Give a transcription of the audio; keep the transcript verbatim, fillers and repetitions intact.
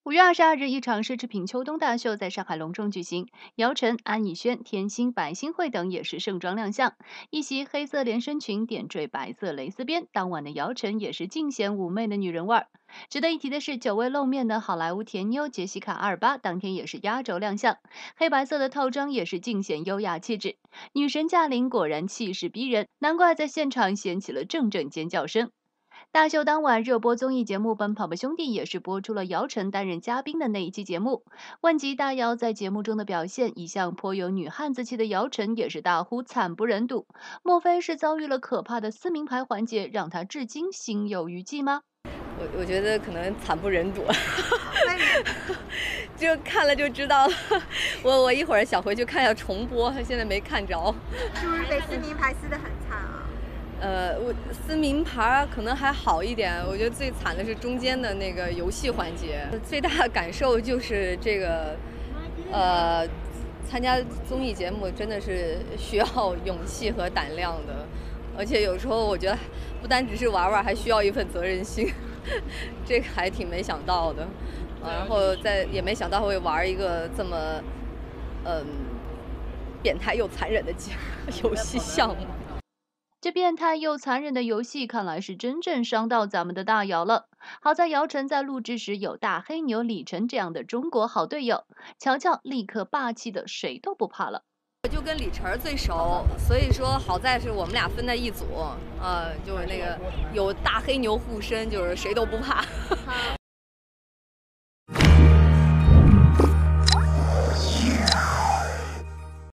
五月二十二日，一场奢侈品秋冬大秀在上海隆重举行，姚晨、安以轩、甜心、百欣惠等也是盛装亮相。一袭黑色连身裙点缀白色蕾丝边，当晚的姚晨也是尽显妩媚的女人味儿。值得一提的是，久未露面的好莱坞甜妞杰西卡·阿尔巴当天也是压轴亮相，黑白色的套装也是尽显优雅气质。女神驾临，果然气势逼人，难怪在现场掀起了阵阵尖叫声。大秀当晚，热播综艺节目《奔跑吧兄弟》也是播出了姚晨担任嘉宾的那一期节目。问及大姚在节目中的表现，一向颇有女汉子气的姚晨也是大呼惨不忍睹。莫非是遭遇了可怕的撕名牌环节，让她至今心有余悸吗？ 我我觉得可能惨不忍睹，就看了就知道了。我我一会儿想回去看一下重播，现在没看着。 是不是被撕名牌撕得很惨啊？ 呃，我撕名牌可能还好一点，我觉得最惨的是中间的那个游戏环节。最大的感受就是这个，呃，参加综艺节目真的是需要勇气和胆量的，而且有时候我觉得不单只是玩玩，还需要一份责任心，这个还挺没想到的。呃、然后再也没想到会玩一个这么，嗯、变态又残忍的游戏项目。 这变态又残忍的游戏，看来是真正伤到咱们的大姚了。好在姚晨在录制时有大黑牛李晨这样的中国好队友，乔乔立刻霸气的谁都不怕了。 我就跟李晨最熟，所以说好在是我们俩分在一组，呃，就是那个有大黑牛护身，就是谁都不怕。